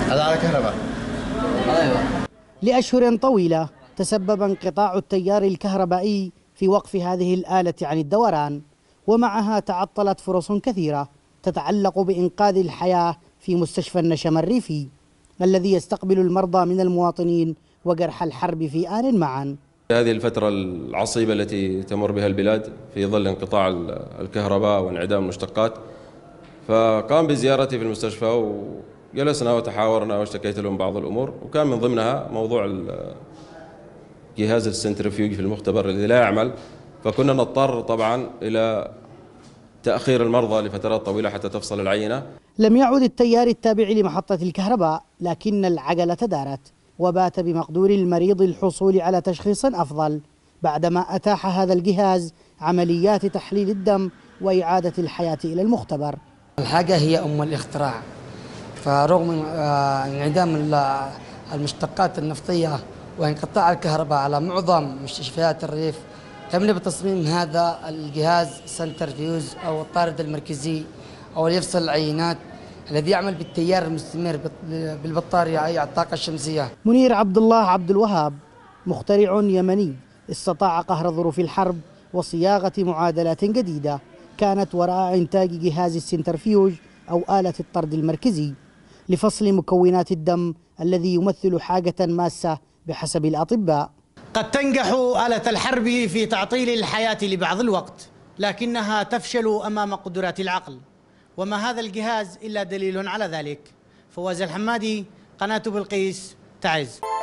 هذا على كهرباء. ايوه. لأشهر طويلة تسبب انقطاع التيار الكهربائي في وقف هذه الآلة عن الدوران، ومعها تعطلت فرص كثيرة تتعلق بإنقاذ الحياة في مستشفى النشم الريفي الذي يستقبل المرضى من المواطنين وجرحى الحرب في آن معا. هذه الفترة العصيبة التي تمر بها البلاد في ظل انقطاع الكهرباء وانعدام المشتقات، فقام بزيارتي في المستشفى وجلسنا وتحاورنا واشتكيت لهم بعض الأمور، وكان من ضمنها موضوع جهاز السنترفيوج في المختبر الذي لا يعمل، فكنا نضطر طبعا إلى تأخير المرضى لفترات طويلة حتى تفصل العينة. لم يعد التيار التابع لمحطة الكهرباء، لكن العجلة دارت، وبات بمقدور المريض الحصول على تشخيص أفضل بعدما أتاح هذا الجهاز عمليات تحليل الدم وإعادة الحياة إلى المختبر. الحاجة هي أم الاختراع، فرغم انعدام المشتقات النفطية وانقطاع الكهرباء على معظم مستشفيات الريف، قمنا بتصميم هذا الجهاز سنترفيوز أو الطارد المركزي أو اللي يفصل العينات، الذي يعمل بالتيار المستمر بالبطارية أي الطاقة الشمسية. منير عبد الله عبد الوهاب مخترع يمني استطاع قهر ظروف الحرب وصياغة معادلات جديدة كانت وراء إنتاج جهاز السنترفيوج أو آلة الطرد المركزي لفصل مكونات الدم الذي يمثل حاجة ماسة بحسب الأطباء. قد تنجح آلة الحرب في تعطيل الحياة لبعض الوقت، لكنها تفشل أمام قدرات العقل، وما هذا الجهاز إلا دليل على ذلك. فواز الحمادي، قناة بلقيس، تعز.